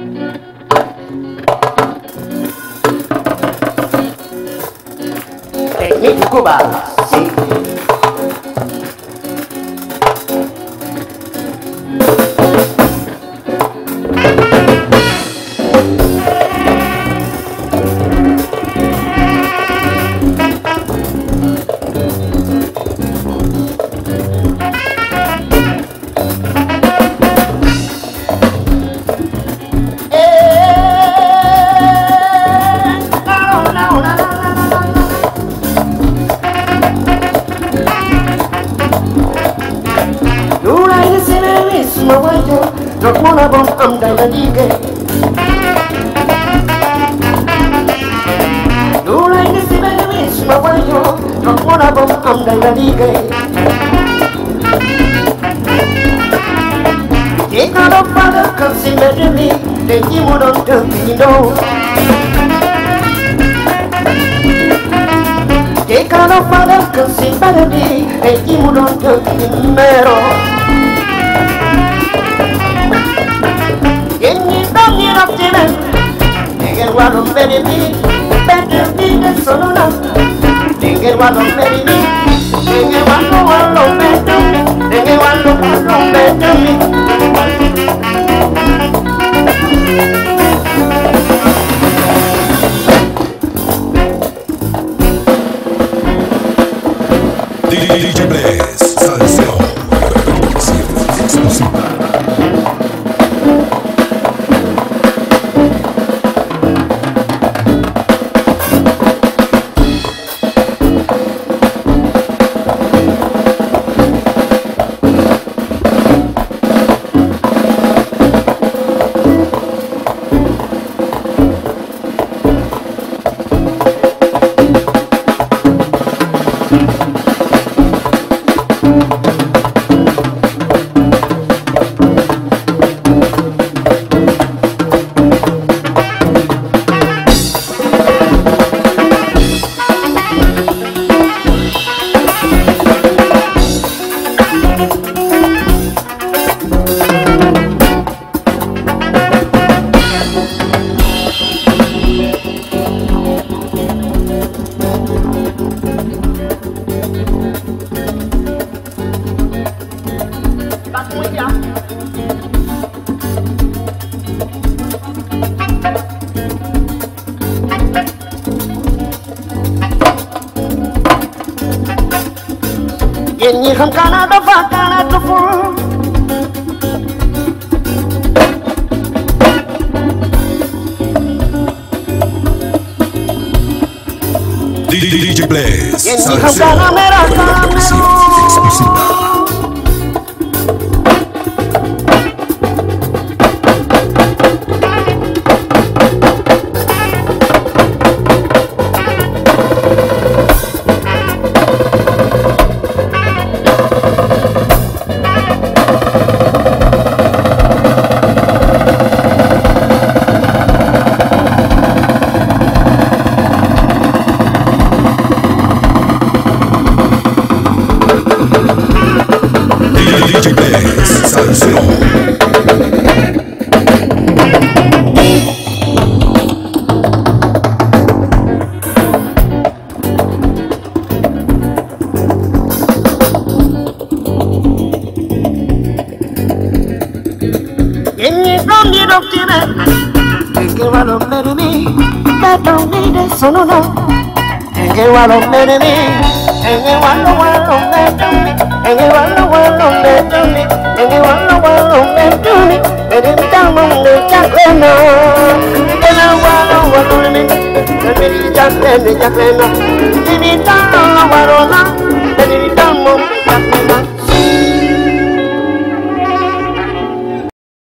Technique Cuba, sí. Don't wanna bump, I'm down the digger. You like the civil wish, my boy, don't wanna bump, I'm down the digger. Take out of father, come see me, then you wouldn't tell me no. Take out of father, come see me, then you wouldn't tell me no. Nigga, why don't bury me? Better be the son of Nigga, why don't bury me? Nigga, why don't better me? Nigga, why don't better me? DJ Blaze, Salseo. Yéen ñi xam Canada fa Canada fu DJ Blaze, yéen ñi xam Canada exclusiva. DJ Blaze, Salseo. Jacqueline,